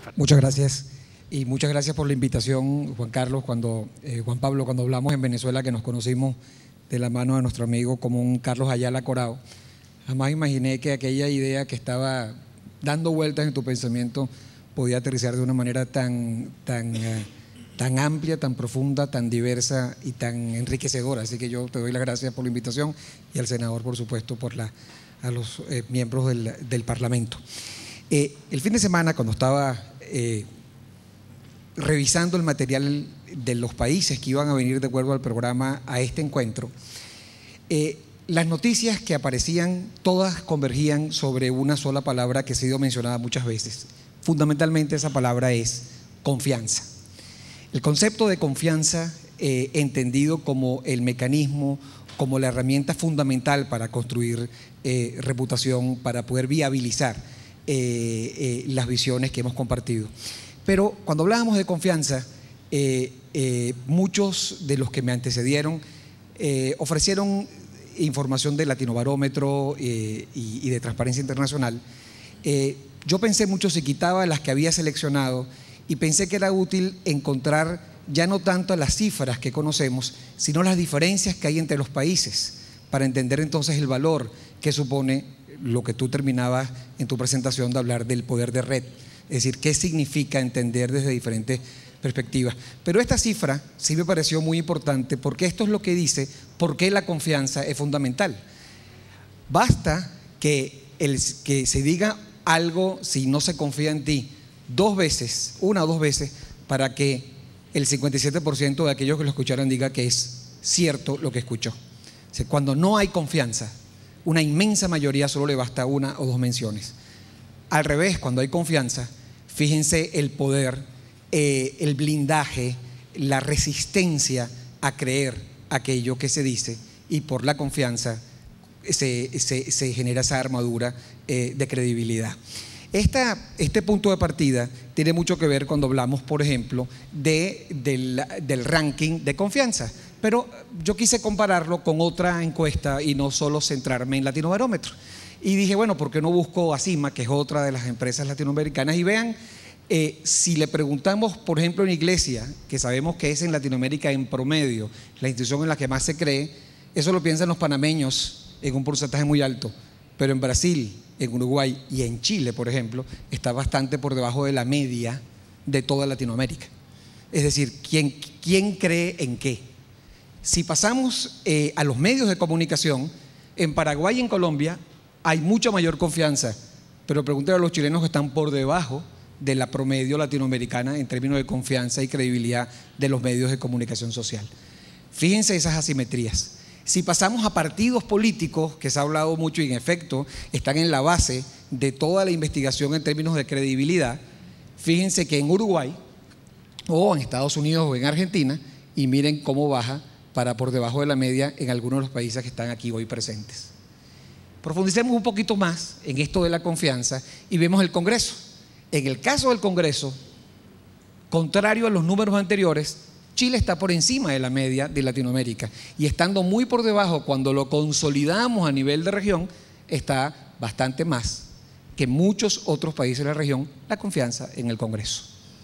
Muchas gracias. Y muchas gracias por la invitación, Juan Carlos, Juan Pablo, cuando hablamos en Venezuela, que nos conocimos de la mano de nuestro amigo común Carlos Ayala Corao. Jamás imaginé que aquella idea que estaba dando vueltas en tu pensamiento podía aterrizar de una manera tan amplia, tan profunda, tan diversa y tan enriquecedora. Así que yo te doy las gracias por la invitación y al senador, por supuesto, a los miembros del Parlamento. El fin de semana, cuando estaba revisando el material de los países que iban a venir de acuerdo al programa a este encuentro, las noticias que aparecían todas convergían sobre una sola palabra que ha sido mencionada muchas veces. Fundamentalmente esa palabra es confianza. El concepto de confianza, entendido como el mecanismo, como la herramienta fundamental para construir reputación, para poder viabilizar las visiones que hemos compartido. Pero cuando hablábamos de confianza, muchos de los que me antecedieron ofrecieron información de Latinobarómetro y de Transparencia Internacional. Yo pensé mucho si quitaba las que había seleccionado y pensé que era útil encontrar ya no tanto las cifras que conocemos, sino las diferencias que hay entre los países, para entender entonces el valor que supone lo que tú terminabas en tu presentación de hablar del poder de red. Es decir, qué significa entender desde diferentes perspectivas. Pero esta cifra sí me pareció muy importante porque esto es lo que dice por qué la confianza es fundamental. Basta que se diga algo, si no se confía en ti, una o dos veces, para que el 57% de aquellos que lo escucharan diga que es cierto lo que escuchó. O sea, cuando no hay confianza, una inmensa mayoría solo le basta una o dos menciones. Al revés, cuando hay confianza, fíjense el poder, el blindaje, la resistencia a creer aquello que se dice, y por la confianza se genera esa armadura de credibilidad. Este punto de partida tiene mucho que ver cuando hablamos, por ejemplo, del ranking de confianza. Pero yo quise compararlo con otra encuesta y no solo centrarme en Latinobarómetro. Y dije, bueno, ¿por qué no busco a CIMA, que es otra de las empresas latinoamericanas? Y vean, si le preguntamos, por ejemplo, en Iglesia, que sabemos que es en Latinoamérica en promedio la institución en la que más se cree, eso lo piensan los panameños en un porcentaje muy alto. Pero en Brasil, en Uruguay y en Chile, por ejemplo, está bastante por debajo de la media de toda Latinoamérica. Es decir, ¿quién cree en qué? Si pasamos a los medios de comunicación, en Paraguay y en Colombia hay mucha mayor confianza, pero pregúntale a los chilenos que están por debajo de la promedio latinoamericana en términos de confianza y credibilidad de los medios de comunicación social. Fíjense esas asimetrías. Si pasamos a partidos políticos, que se ha hablado mucho y en efecto están en la base de toda la investigación en términos de credibilidad, fíjense que en Uruguay o en Estados Unidos o en Argentina, y miren cómo baja para por debajo de la media en algunos de los países que están aquí hoy presentes. Profundicemos un poquito más en esto de la confianza y vemos el Congreso. En el caso del Congreso, contrario a los números anteriores, Chile está por encima de la media de Latinoamérica, y estando muy por debajo cuando lo consolidamos a nivel de región, está bastante más que muchos otros países de la región la confianza en el Congreso.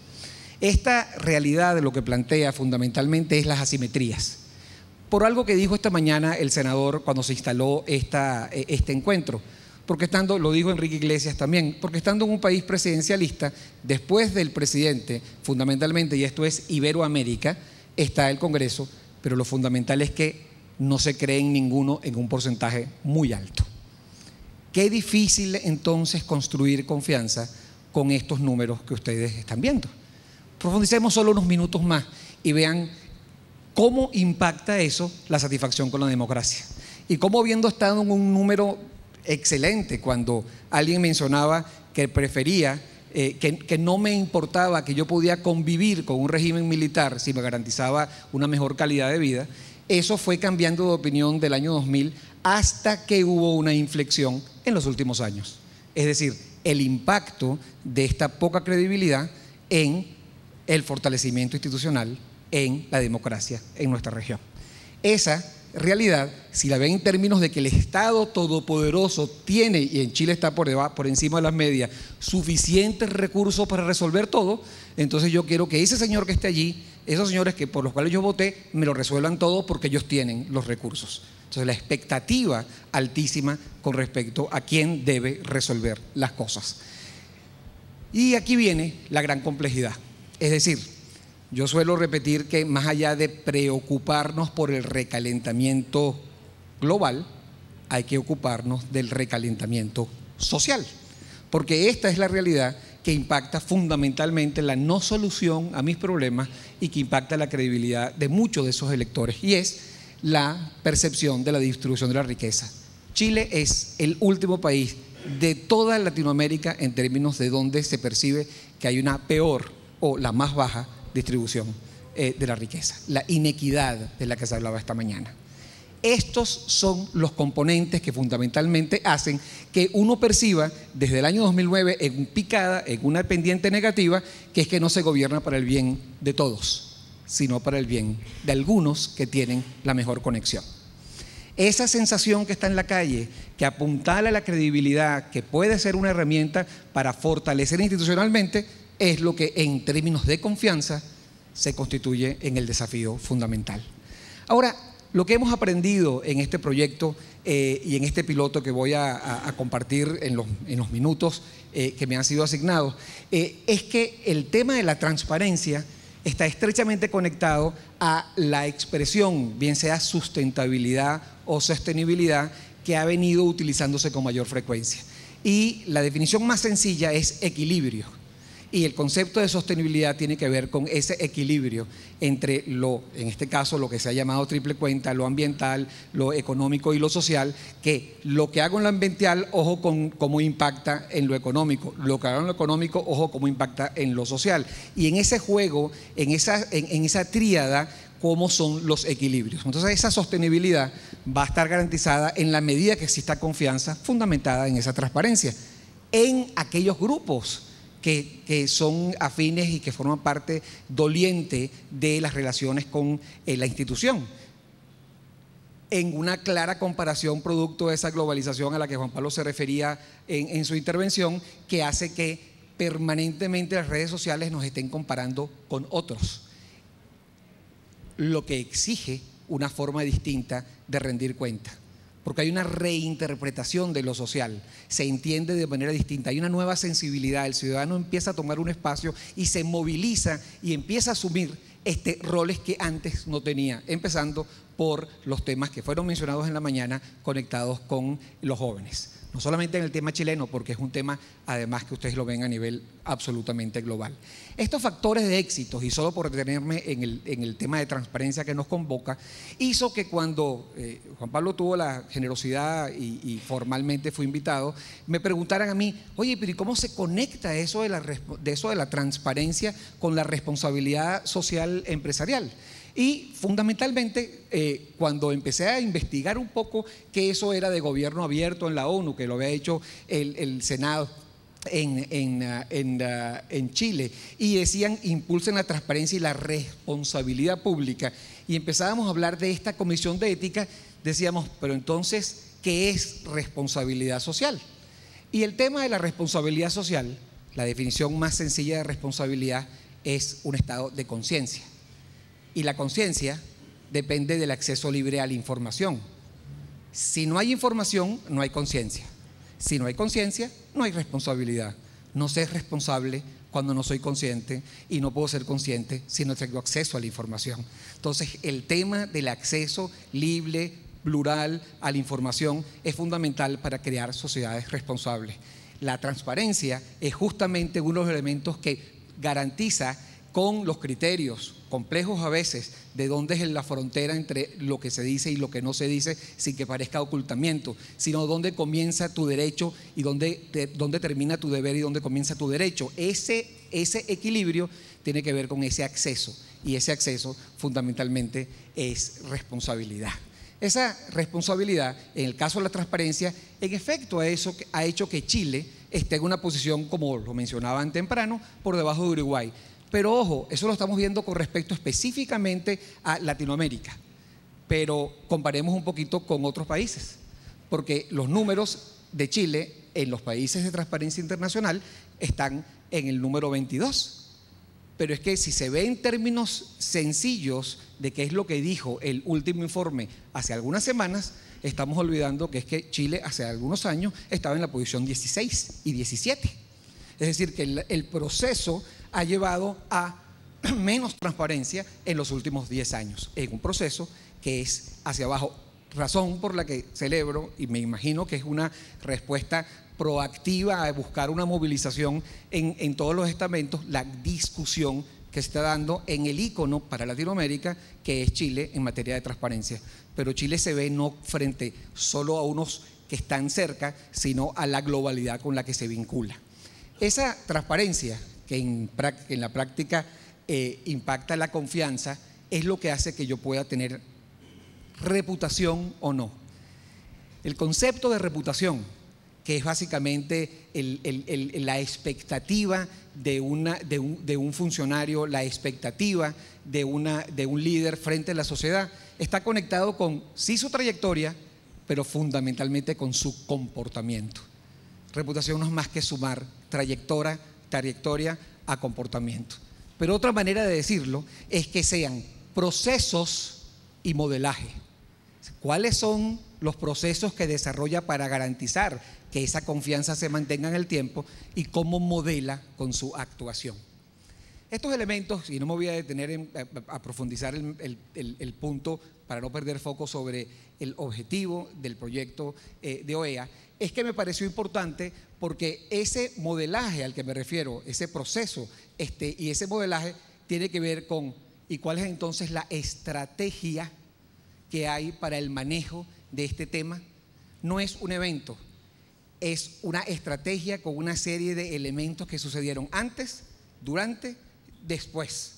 Esta realidad de lo que plantea fundamentalmente es las asimetrías. Por algo que dijo esta mañana el senador cuando se instaló este encuentro, porque lo dijo Enrique Iglesias también, porque estando en un país presidencialista, después del presidente, fundamentalmente, y esto es Iberoamérica, está el Congreso, pero lo fundamental es que no se cree en ninguno en un porcentaje muy alto. Qué difícil entonces construir confianza con estos números que ustedes están viendo. Profundicemos solo unos minutos más y vean cómo impacta eso la satisfacción con la democracia. Y cómo, habiendo estado en un número excelente, cuando alguien mencionaba que prefería, que no me importaba, que yo podía convivir con un régimen militar si me garantizaba una mejor calidad de vida, eso fue cambiando de opinión del año 2000 hasta que hubo una inflexión en los últimos años. Es decir, el impacto de esta poca credibilidad en el fortalecimiento institucional, en la democracia en nuestra región. Esa realidad, si la ven en términos de que el Estado todopoderoso tiene, y en Chile está por encima de las medias, suficientes recursos para resolver todo, entonces yo quiero que ese señor que esté allí, esos señores que por los cuales yo voté, me lo resuelvan todo porque ellos tienen los recursos. Entonces la expectativa altísima con respecto a quién debe resolver las cosas. Y aquí viene la gran complejidad. Es decir, yo suelo repetir que más allá de preocuparnos por el recalentamiento global, hay que ocuparnos del recalentamiento social, porque esta es la realidad que impacta fundamentalmente la no solución a mis problemas y que impacta la credibilidad de muchos de esos electores, y es la percepción de la distribución de la riqueza. Chile es el último país de toda Latinoamérica en términos de donde se percibe que hay una peor o la más baja distribución de la riqueza, la inequidad de la que se hablaba esta mañana. Estos son los componentes que fundamentalmente hacen que uno perciba desde el año 2009 en picada, en una pendiente negativa, que es que no se gobierna para el bien de todos, sino para el bien de algunos que tienen la mejor conexión. Esa sensación que está en la calle, que apuntala a la credibilidad, que puede ser una herramienta para fortalecer institucionalmente, es lo que en términos de confianza se constituye en el desafío fundamental. Ahora, lo que hemos aprendido en este proyecto y en este piloto que voy a compartir en los minutos que me han sido asignados, es que el tema de la transparencia está estrechamente conectado a la expresión, bien sea sustentabilidad o sostenibilidad, que ha venido utilizándose con mayor frecuencia. Y la definición más sencilla es equilibrio. Y el concepto de sostenibilidad tiene que ver con ese equilibrio entre en este caso, lo que se ha llamado triple cuenta, lo ambiental, lo económico y lo social, que lo que hago en lo ambiental, ojo con cómo impacta en lo económico, lo que hago en lo económico, ojo cómo impacta en lo social. Y en ese juego, en esa tríada, cómo son los equilibrios. Entonces esa sostenibilidad va a estar garantizada en la medida que exista confianza fundamentada en esa transparencia, en aquellos grupos que son afines y que forman parte doliente de las relaciones con la institución, en una clara comparación producto de esa globalización a la que Juan Pablo se refería en su intervención, que hace que permanentemente las redes sociales nos estén comparando con otros, lo que exige una forma distinta de rendir cuenta, porque hay una reinterpretación de lo social, se entiende de manera distinta, hay una nueva sensibilidad, el ciudadano empieza a tomar un espacio y se moviliza y empieza a asumir roles que antes no tenía, empezando por los temas que fueron mencionados en la mañana conectados con los jóvenes. No solamente en el tema chileno, porque es un tema además que ustedes lo ven a nivel absolutamente global. Estos factores de éxitos, y solo por detenerme en el tema de transparencia que nos convoca, hizo que cuando Juan Pablo tuvo la generosidad y formalmente fue invitado, me preguntaran a mí, oye, pero ¿y cómo se conecta eso de la transparencia con la responsabilidad social empresarial? Y fundamentalmente, cuando empecé a investigar un poco que eso era de gobierno abierto en la ONU, que lo había hecho el Senado en Chile, y decían impulsen la transparencia y la responsabilidad pública, y empezábamos a hablar de esta comisión de ética, decíamos, pero entonces, ¿qué es responsabilidad social? Y el tema de la responsabilidad social, la definición más sencilla de responsabilidad es un estado de conciencia. Y la conciencia depende del acceso libre a la información. Si no hay información, no hay conciencia. Si no hay conciencia, no hay responsabilidad. No sé responsable cuando no soy consciente, y no puedo ser consciente si no tengo acceso a la información. Entonces, el tema del acceso libre, plural a la información es fundamental para crear sociedades responsables. La transparencia es justamente uno de los elementos que garantiza, con los criterios complejos a veces de dónde es la frontera entre lo que se dice y lo que no se dice, sin que parezca ocultamiento, sino dónde comienza tu derecho y dónde termina tu deber y dónde comienza tu derecho. Ese equilibrio tiene que ver con ese acceso, y ese acceso fundamentalmente es responsabilidad. Esa responsabilidad, en el caso de la transparencia, en efecto ha hecho que Chile esté en una posición, como lo mencionaban temprano, por debajo de Uruguay. Pero ojo, eso lo estamos viendo con respecto específicamente a Latinoamérica. pero comparemos un poquito con otros países, porque los números de Chile en los países de Transparencia Internacional están en el número 22. Pero es que si se ve en términos sencillos de qué es lo que dijo el último informe hace algunas semanas, estamos olvidando que es que Chile hace algunos años estaba en la posición 16 y 17. Es decir, que el proceso ha llevado a menos transparencia en los últimos 10 años, en un proceso que es hacia abajo, razón por la que celebro, y me imagino que es una respuesta proactiva a buscar una movilización en todos los estamentos, la discusión que se está dando en el ícono para Latinoamérica, que es Chile en materia de transparencia. Pero Chile se ve no frente solo a unos que están cerca, sino a la globalidad con la que se vincula. Esa transparencia que en la práctica impacta la confianza es lo que hace que yo pueda tener reputación o no. El concepto de reputación, que es básicamente la expectativa de un funcionario, la expectativa de un líder frente a la sociedad, está conectado con sí su trayectoria, pero fundamentalmente con su comportamiento. Reputación no es más que sumar trayectoria a comportamiento. Pero otra manera de decirlo es que sean procesos y modelaje. ¿Cuáles son los procesos que desarrolla para garantizar que esa confianza se mantenga en el tiempo y cómo modela con su actuación? Estos elementos, y no me voy a detener a profundizar el punto para no perder foco sobre el objetivo del proyecto de OEA, es que me pareció importante porque ese modelaje al que me refiero, ese proceso y ese modelaje tiene que ver con ¿y cuál es entonces la estrategia que hay para el manejo de este tema? No es un evento, es una estrategia con una serie de elementos que sucedieron antes, durante, después.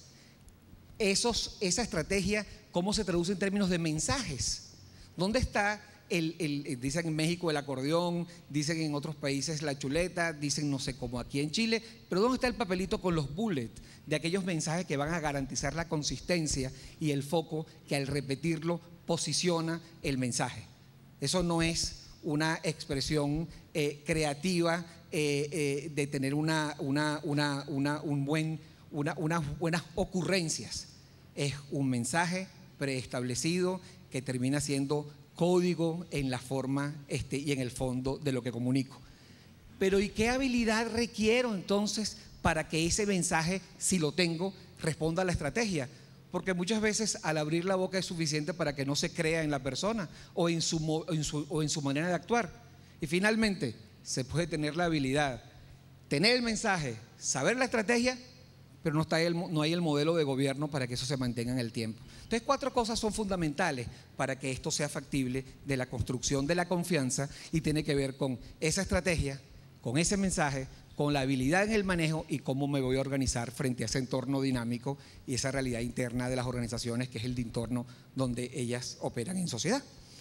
Esa estrategia, ¿cómo se traduce en términos de mensajes? ¿Dónde está dicen en México el acordeón, dicen en otros países la chuleta, dicen no sé cómo aquí en Chile, pero ¿dónde está el papelito con los bullets de aquellos mensajes que van a garantizar la consistencia y el foco que al repetirlo posiciona el mensaje? Eso no es una expresión creativa de tener unas buenas ocurrencias. Es un mensaje preestablecido que termina siendo código en la forma y en el fondo de lo que comunico. Pero ¿y qué habilidad requiero entonces para que ese mensaje, si lo tengo, responda a la estrategia? Porque muchas veces al abrir la boca es suficiente para que no se crea en la persona o en su manera de actuar. Y finalmente, se puede tener la habilidad, tener el mensaje, saber la estrategia, pero no hay el modelo de gobierno para que eso se mantenga en el tiempo. Entonces, 4 cosas son fundamentales para que esto sea factible de la construcción de la confianza y tiene que ver con esa estrategia, con ese mensaje, con la habilidad en el manejo y cómo me voy a organizar frente a ese entorno dinámico y esa realidad interna de las organizaciones, que es el entorno donde ellas operan en sociedad.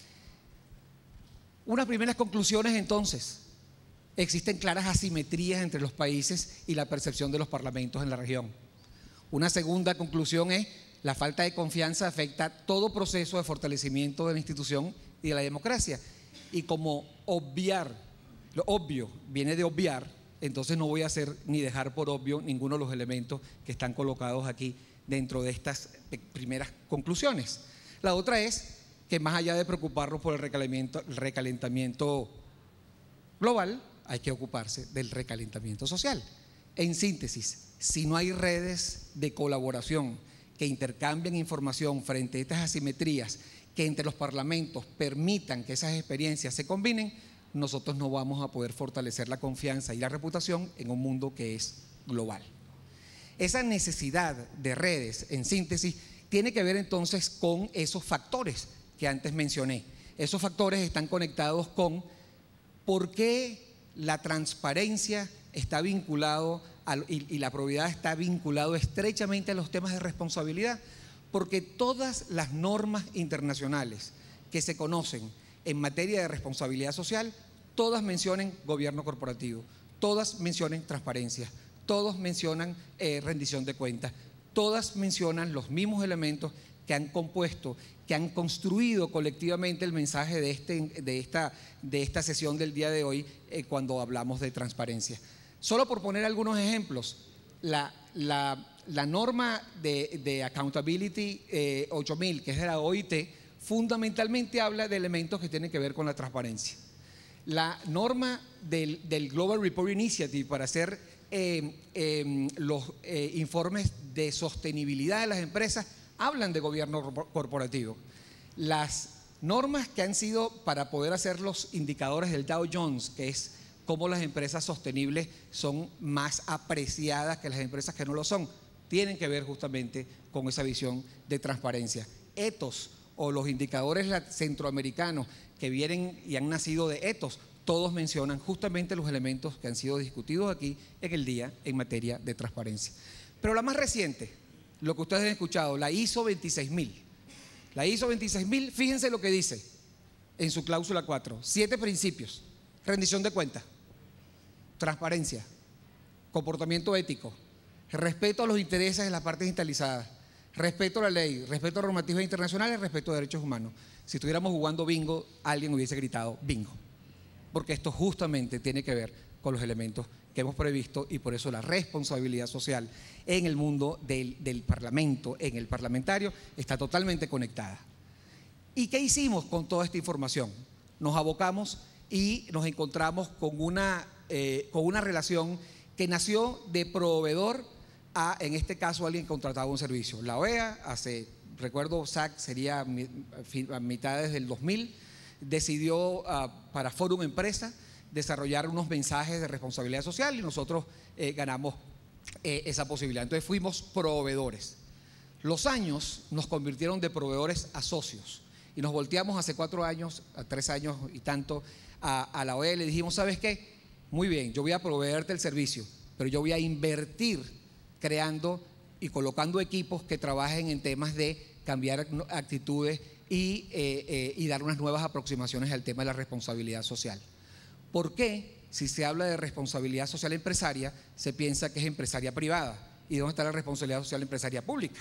Unas primeras conclusiones entonces: existen claras asimetrías entre los países y la percepción de los parlamentos en la región. Una segunda conclusión es: la falta de confianza afecta todo proceso de fortalecimiento de la institución y de la democracia. Y como lo obvio viene de obviar, entonces no voy a hacer ni dejar por obvio ninguno de los elementos que están colocados aquí dentro de estas primeras conclusiones. La otra es que más allá de preocuparnos por el recalentamiento global, hay que ocuparse del recalentamiento social. En síntesis, si no hay redes de colaboración que intercambien información frente a estas asimetrías, que entre los parlamentos permitan que esas experiencias se combinen, nosotros no vamos a poder fortalecer la confianza y la reputación en un mundo que es global. Esa necesidad de redes, en síntesis, tiene que ver entonces con esos factores que antes mencioné. Esos factores están conectados con por qué la transparencia está vinculado y la probidad está vinculado estrechamente a los temas de responsabilidad, porque todas las normas internacionales que se conocen en materia de responsabilidad social, todas mencionan gobierno corporativo, todas mencionan transparencia, todas mencionan rendición de cuentas, todas mencionan los mismos elementos que han compuesto, que han construido colectivamente el mensaje de esta sesión del día de hoy cuando hablamos de transparencia. Solo por poner algunos ejemplos, la norma de Accountability 8000, que es de la OIT, fundamentalmente habla de elementos que tienen que ver con la transparencia. La norma del Global Report Initiative para hacer los informes de sostenibilidad de las empresas hablan de gobierno corporativo. Las normas que han sido para poder hacer los indicadores del Dow Jones, que es cómo las empresas sostenibles son más apreciadas que las empresas que no lo son, tienen que ver justamente con esa visión de transparencia. Ethos, o los indicadores centroamericanos que vienen y han nacido de Ethos, todos mencionan justamente los elementos que han sido discutidos aquí en el día en materia de transparencia. Pero la más reciente, lo que ustedes han escuchado, la ISO 26000. La ISO 26000, fíjense lo que dice en su cláusula 4, 7 principios: rendición de cuentas, transparencia, comportamiento ético, respeto a los intereses de las partes interesadas, respeto a la ley, respeto a normativas internacionales, respeto a derechos humanos. Si estuviéramos jugando bingo, alguien hubiese gritado bingo, porque esto justamente tiene que ver con los elementos que hemos previsto, y por eso la responsabilidad social en el mundo del Parlamento, en el parlamentario, está totalmente conectada. ¿Y qué hicimos con toda esta información? Nos abocamos y nos encontramos con una relación que nació de proveedor a, en este caso, alguien que contrataba un servicio. La OEA, recuerdo, SAC sería a mitades del 2000, decidió para Fórum Empresa desarrollar unos mensajes de responsabilidad social, y nosotros ganamos esa posibilidad. Entonces fuimos proveedores. Los años nos convirtieron de proveedores a socios, y nos volteamos hace 4 años, 3 años y tanto, a la OEA y le dijimos: ¿sabes qué? Muy bien, yo voy a proveerte el servicio, pero yo voy a invertir creando y colocando equipos que trabajen en temas de cambiar actitudes y dar unas nuevas aproximaciones al tema de la responsabilidad social. ¿Por qué, si se habla de responsabilidad social empresaria, se piensa que es empresaria privada? ¿Y dónde está la responsabilidad social empresaria pública?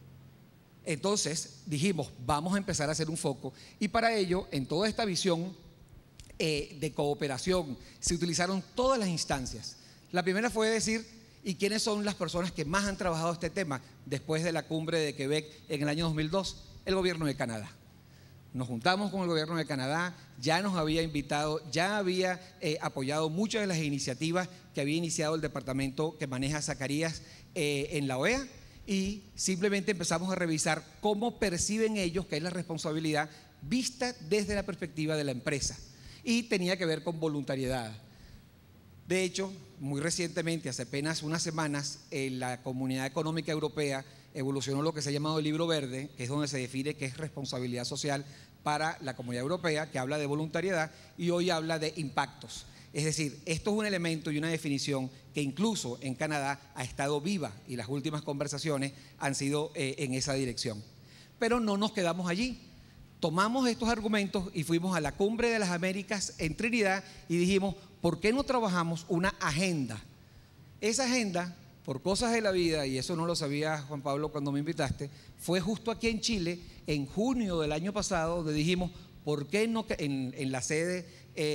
Entonces dijimos: vamos a empezar a hacer un foco, y para ello, en toda esta visión de cooperación, se utilizaron todas las instancias. La primera fue decir: ¿y quiénes son las personas que más han trabajado este tema después de la cumbre de Quebec en el año 2002? El gobierno de Canadá. Nos juntamos con el gobierno de Canadá, ya nos había invitado, ya había apoyado muchas de las iniciativas que había iniciado el departamento que maneja Zacarías en la OEA, y simplemente empezamos a revisar cómo perciben ellos que es la responsabilidad vista desde la perspectiva de la empresa, y tenía que ver con voluntariedad. De hecho, muy recientemente, hace apenas unas semanas, la Comunidad Económica Europea evolucionó lo que se ha llamado el Libro Verde, que es donde se define qué es responsabilidad social para la Comunidad Europea, que habla de voluntariedad, y hoy habla de impactos. Es decir, esto es un elemento y una definición que incluso en Canadá ha estado viva, y las últimas conversaciones han sido en esa dirección. Pero no nos quedamos allí. Tomamos estos argumentos y fuimos a la Cumbre de las Américas en Trinidad y dijimos: ¿por qué no trabajamos una agenda? Esa agenda, por cosas de la vida, y eso no lo sabía Juan Pablo cuando me invitaste, fue justo aquí en Chile, en junio del año pasado, donde dijimos: ¿por qué no en la sede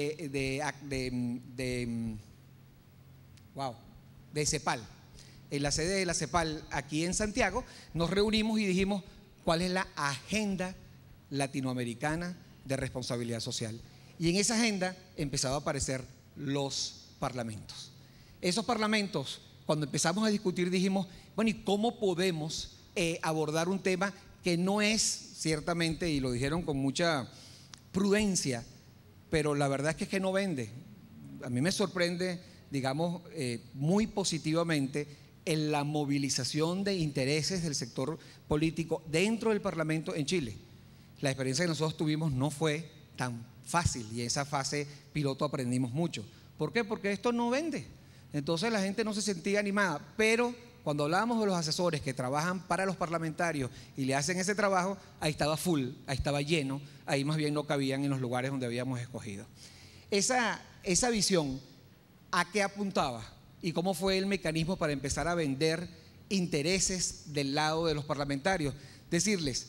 de CEPAL? En la sede de la CEPAL, aquí en Santiago, nos reunimos y dijimos: ¿cuál es la agenda latinoamericana de responsabilidad social? Y en esa agenda empezaron a aparecer los parlamentos. Esos parlamentos, cuando empezamos a discutir, dijimos: bueno, ¿y cómo podemos abordar un tema que no es ciertamente, y lo dijeron con mucha prudencia, pero la verdad es que no vende? A mí me sorprende, digamos, muy positivamente en la movilización de intereses del sector político dentro del Parlamento en Chile. La experiencia que nosotros tuvimos no fue tan fácil, y en esa fase piloto aprendimos mucho. ¿Por qué? Porque esto no vende. Entonces la gente no se sentía animada, pero cuando hablábamos de los asesores que trabajan para los parlamentarios y le hacen ese trabajo, ahí estaba full, ahí estaba lleno, ahí más bien no cabían en los lugares donde habíamos escogido. Esa visión, ¿a qué apuntaba? ¿Y cómo fue el mecanismo para empezar a vender intereses del lado de los parlamentarios? Decirles: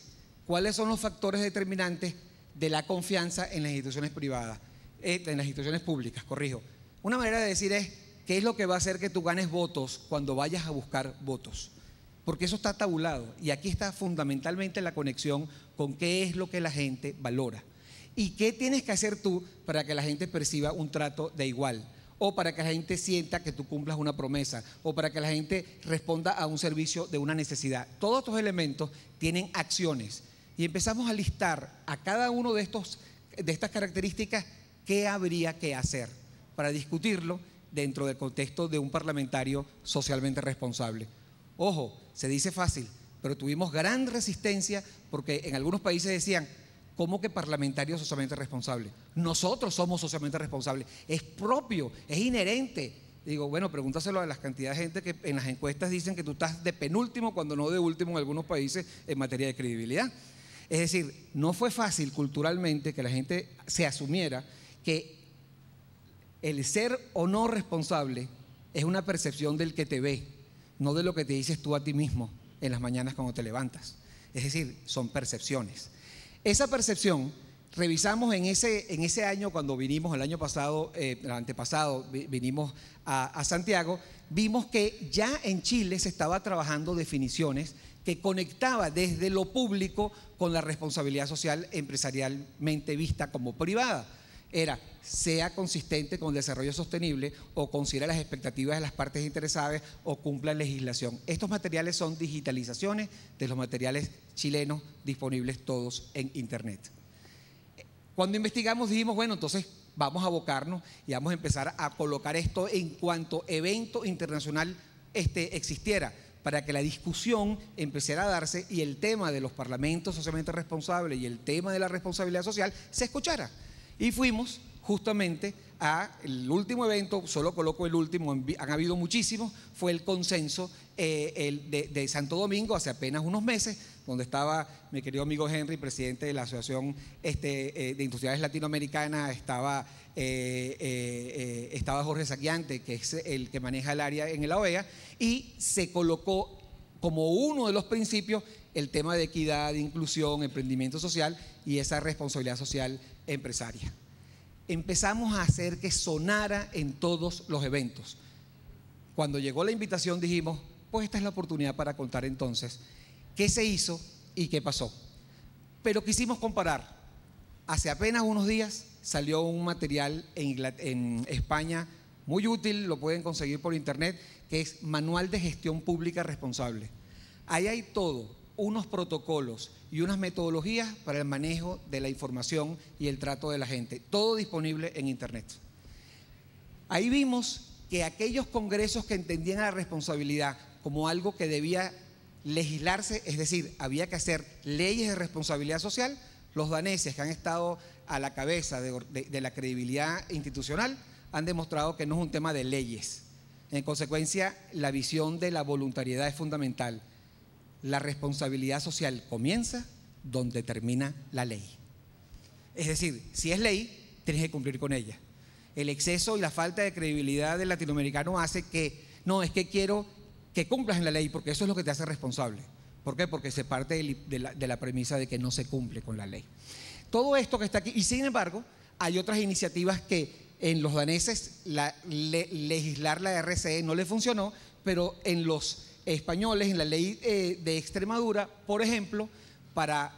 cuáles son los factores determinantes de la confianza en las instituciones privadas, en las instituciones públicas, corrijo. Una manera de decir es, ¿qué es lo que va a hacer que tú ganes votos cuando vayas a buscar votos? Porque eso está tabulado y aquí está fundamentalmente la conexión con qué es lo que la gente valora. ¿Y qué tienes que hacer tú para que la gente perciba un trato de igual? O para que la gente sienta que tú cumplas una promesa, o para que la gente responda a un servicio de una necesidad. Todos estos elementos tienen acciones y empezamos a listar a cada uno de estas características qué habría que hacer para discutirlo dentro del contexto de un parlamentario socialmente responsable. Ojo, se dice fácil, pero tuvimos gran resistencia porque en algunos países decían, ¿cómo que parlamentario socialmente responsable? Nosotros somos socialmente responsables, es propio, es inherente. Digo, bueno, pregúntaselo a las cantidades de gente que en las encuestas dicen que tú estás de penúltimo, cuando no de último en algunos países en materia de credibilidad. Es decir, no fue fácil culturalmente que la gente se asumiera que el ser o no responsable es una percepción del que te ve, no de lo que te dices tú a ti mismo en las mañanas cuando te levantas. Es decir, son percepciones. Esa percepción, revisamos en ese año cuando vinimos, el año pasado, el antepasado, vinimos a Santiago, vimos que ya en Chile se estaba trabajando definiciones que conectaba desde lo público con la responsabilidad social empresarialmente vista como privada. Era, sea consistente con el desarrollo sostenible o considera las expectativas de las partes interesadas o cumpla legislación. Estos materiales son digitalizaciones de los materiales chilenos disponibles todos en Internet. Cuando investigamos dijimos, bueno, entonces vamos a abocarnos y vamos a empezar a colocar esto en cuanto evento internacional existiera, para que la discusión empezara a darse y el tema de los parlamentos socialmente responsables y el tema de la responsabilidad social se escuchara. Y fuimos justamente al último evento, solo coloco el último, han habido muchísimos, fue el consenso de Santo Domingo hace apenas unos meses, donde estaba mi querido amigo Henry, presidente de la Asociación de Industriales Latinoamericanas, estaba Jorge Saquiante, que es el que maneja el área en la OEA, y se colocó como uno de los principios el tema de equidad, de inclusión, emprendimiento social y esa responsabilidad social empresaria. Empezamos a hacer que sonara en todos los eventos. Cuando llegó la invitación dijimos, pues esta es la oportunidad para contar entonces qué se hizo y qué pasó. Pero quisimos comparar. Hace apenas unos días salió un material en España muy útil, lo pueden conseguir por internet, que es Manual de Gestión Pública Responsable. Ahí hay todo, unos protocolos y unas metodologías para el manejo de la información y el trato de la gente, todo disponible en internet. Ahí vimos que aquellos congresos que entendían a la responsabilidad como algo que debía legislarse, es decir, había que hacer leyes de responsabilidad social, los daneses que han estado a la cabeza de la credibilidad institucional han demostrado que no es un tema de leyes. En consecuencia, la visión de la voluntariedad es fundamental. La responsabilidad social comienza donde termina la ley. Es decir, si es ley, tienes que cumplir con ella. El exceso y la falta de credibilidad del latinoamericano hace que, no, es que quiero que cumplas en la ley porque eso es lo que te hace responsable. ¿Por qué? Porque se parte de la premisa de que no se cumple con la ley. Todo esto que está aquí, y sin embargo, hay otras iniciativas que en los daneses legislar la RCE no le funcionó, pero en los españoles, en la ley de Extremadura, por ejemplo, para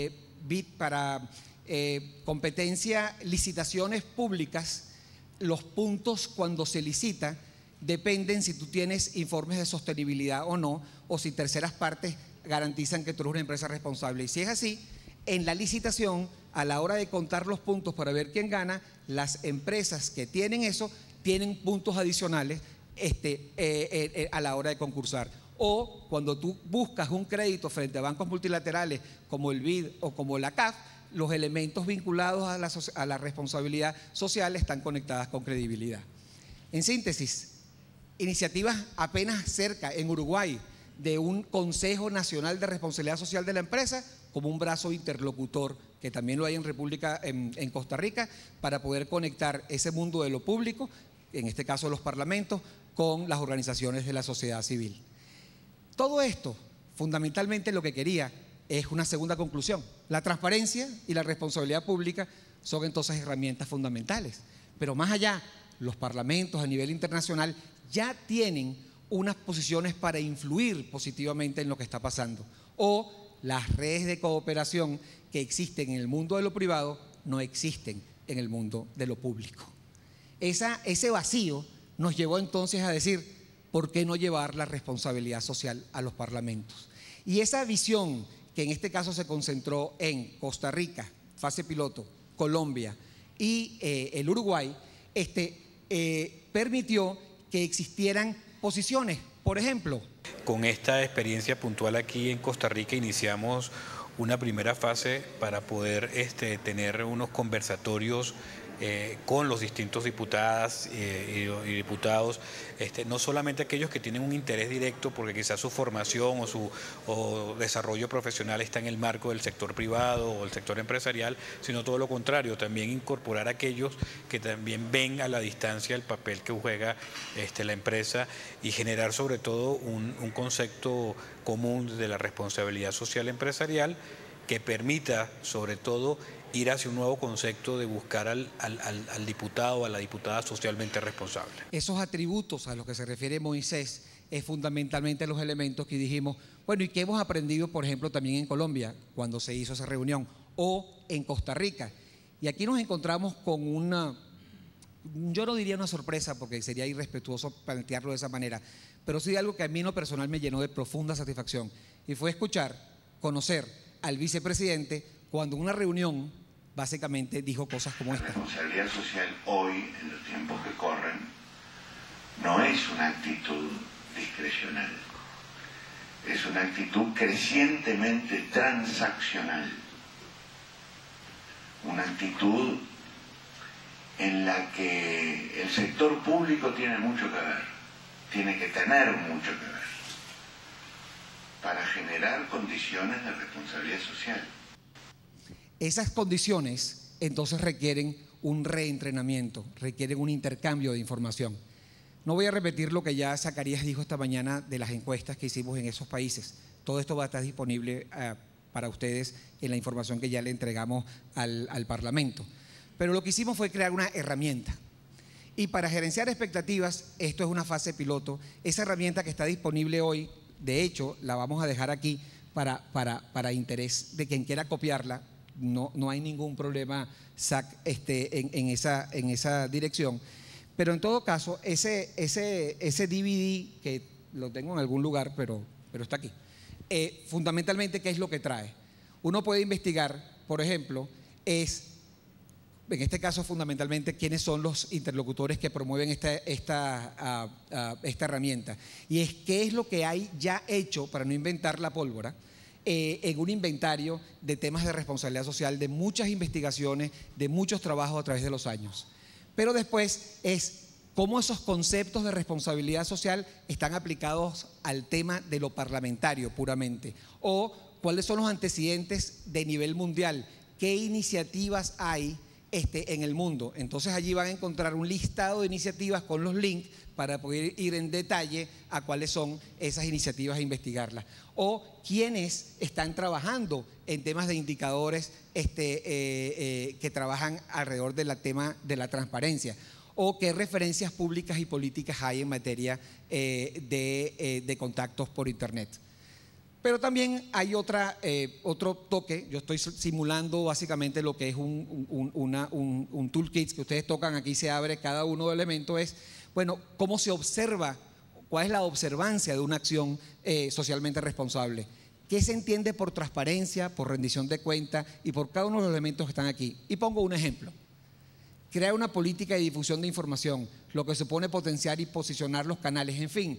competencia, licitaciones públicas, los puntos cuando se licita dependen si tú tienes informes de sostenibilidad o no, o si terceras partes garantizan que tú eres una empresa responsable. Y si es así, en la licitación, a la hora de contar los puntos para ver quién gana, las empresas que tienen eso tienen puntos adicionales a la hora de concursar. O cuando tú buscas un crédito frente a bancos multilaterales como el BID o como la CAF, los elementos vinculados a la responsabilidad social están conectadas con credibilidad. En síntesis, iniciativas apenas cerca en Uruguay de un Consejo Nacional de Responsabilidad Social de la Empresa como un brazo interlocutor, que también lo hay en Costa Rica, para poder conectar ese mundo de lo público, en este caso los parlamentos, con las organizaciones de la sociedad civil. Todo esto, fundamentalmente lo que quería es una segunda conclusión. La transparencia y la responsabilidad pública son entonces herramientas fundamentales. Pero más allá, los parlamentos a nivel internacional ya tienen unas posiciones para influir positivamente en lo que está pasando. O las redes de cooperación que existen en el mundo de lo privado no existen en el mundo de lo público. Ese vacío nos llevó entonces a decir, ¿por qué no llevar la responsabilidad social a los parlamentos? Y esa visión, que en este caso se concentró en Costa Rica, fase piloto, Colombia y el Uruguay, permitió que existieran posiciones. Por ejemplo, con esta experiencia puntual aquí en Costa Rica iniciamos una primera fase para poder tener unos conversatorios con los distintos diputadas y diputados, no solamente aquellos que tienen un interés directo porque quizás su formación o su desarrollo profesional está en el marco del sector privado o el sector empresarial, sino todo lo contrario, también incorporar a aquellos que también ven a la distancia el papel que juega la empresa y generar sobre todo un concepto común de la responsabilidad social empresarial que permita sobre todo ir hacia un nuevo concepto de buscar al diputado o a la diputada socialmente responsable. Esos atributos a los que se refiere Moisés es fundamentalmente los elementos que dijimos, bueno, ¿y qué hemos aprendido, por ejemplo, también en Colombia, cuando se hizo esa reunión, o en Costa Rica? Y aquí nos encontramos con yo no diría una sorpresa porque sería irrespetuoso plantearlo de esa manera, pero sí algo que a mí en lo personal me llenó de profunda satisfacción, y fue escuchar, conocer al vicepresidente cuando en una reunión básicamente dijo cosas como esta. La responsabilidad social hoy, en los tiempos que corren, no es una actitud discrecional, es una actitud crecientemente transaccional, una actitud en la que el sector público tiene mucho que ver, tiene que tener mucho que ver, para generar condiciones de responsabilidad social. Esas condiciones entonces requieren un reentrenamiento, requieren un intercambio de información. No voy a repetir lo que ya Zacarías dijo esta mañana de las encuestas que hicimos en esos países. Todo esto va a estar disponible para ustedes en la información que ya le entregamos al Parlamento. Pero lo que hicimos fue crear una herramienta. Y para gerenciar expectativas, esto es una fase piloto. Esa herramienta que está disponible hoy, de hecho, la vamos a dejar aquí para interés de quien quiera copiarla. No hay ningún problema, Zach, en esa dirección. Pero en todo caso, ese DVD, que lo tengo en algún lugar, pero está aquí, fundamentalmente, ¿qué es lo que trae? Uno puede investigar, por ejemplo, en este caso fundamentalmente, quiénes son los interlocutores que promueven esta herramienta. Y es qué es lo que hay ya hecho, para no inventar la pólvora, en un inventario de temas de responsabilidad social, de muchas investigaciones, de muchos trabajos a través de los años. Pero después es cómo esos conceptos de responsabilidad social están aplicados al tema de lo parlamentario puramente, o cuáles son los antecedentes de nivel mundial, qué iniciativas hay en el mundo. Entonces allí van a encontrar un listado de iniciativas con los links para poder ir en detalle a cuáles son esas iniciativas e investigarlas. O quiénes están trabajando en temas de indicadores que trabajan alrededor del tema de la transparencia. O qué referencias públicas y políticas hay en materia de contactos por Internet. Pero también hay otro toque. Yo estoy simulando básicamente lo que es un toolkit que ustedes tocan, aquí se abre cada uno de los elementos, es, bueno, cómo se observa, cuál es la observancia de una acción socialmente responsable. ¿Qué se entiende por transparencia, por rendición de cuentas y por cada uno de los elementos que están aquí? Y pongo un ejemplo. Crear una política de difusión de información, lo que supone potenciar y posicionar los canales, en fin,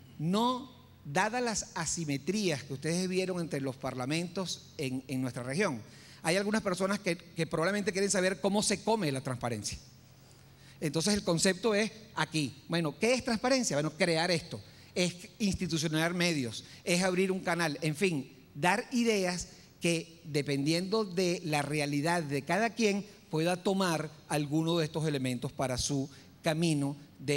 dadas las asimetrías que ustedes vieron entre los parlamentos en nuestra región, hay algunas personas que probablemente quieren saber cómo se come la transparencia. Entonces el concepto es aquí, bueno, ¿qué es transparencia? Bueno, crear esto, es institucionalizar medios, es abrir un canal, en fin, dar ideas que dependiendo de la realidad de cada quien pueda tomar alguno de estos elementos para su camino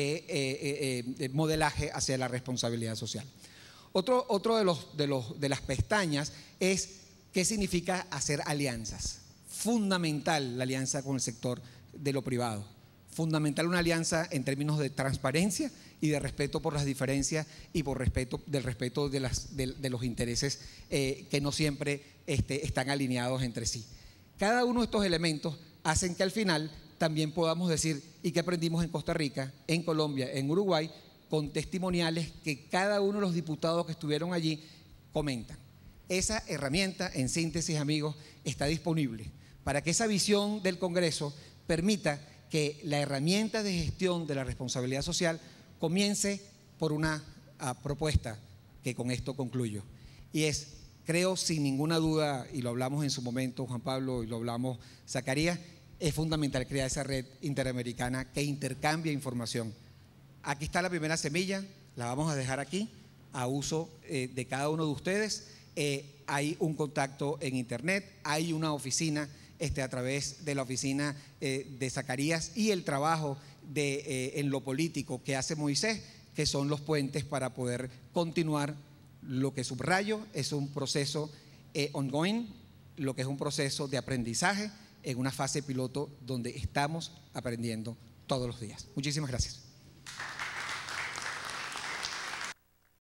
de modelaje hacia la responsabilidad social. Otro de las pestañas es ¿Qué significa hacer alianzas? Fundamental la alianza con el sector de lo privado. Fundamental una alianza en términos de transparencia y de respeto por las diferencias y por respeto de los intereses que no siempre están alineados entre sí. Cada uno de estos elementos hacen que al final también podamos decir, ¿y qué aprendimos en Costa Rica, en Colombia, en Uruguay? Con testimoniales que cada uno de los diputados que estuvieron allí comentan. Esa herramienta, en síntesis, amigos, está disponible para que esa visión del Congreso permita que la herramienta de gestión de la responsabilidad social comience por una propuesta que con esto concluyo. Y es, creo sin ninguna duda, y lo hablamos en su momento Juan Pablo y lo hablamos Zacarías, es fundamental crear esa red interamericana que intercambia información. Aquí está la primera semilla, la vamos a dejar aquí a uso de cada uno de ustedes. Hay un contacto en internet, hay una oficina a través de la oficina de Zacarías y el trabajo en lo político que hace Moisés, que son los puentes para poder continuar. Lo que subrayo es un proceso ongoing, lo que es un proceso de aprendizaje en una fase piloto donde estamos aprendiendo todos los días. Muchísimas gracias.